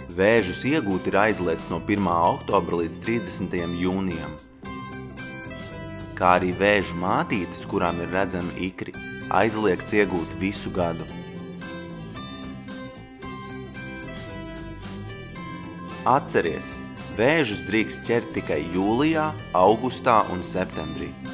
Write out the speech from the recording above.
Vēžus iegūt ir aizliegts no 1. oktobra līdz 30. jūnijam. Kā arī vēžu mātītes, kurām ir redzami ikri, aizliegts iegūt visu gadu. Atceries, vēžus drīkst ķert tikai jūlijā, augustā un septembrī.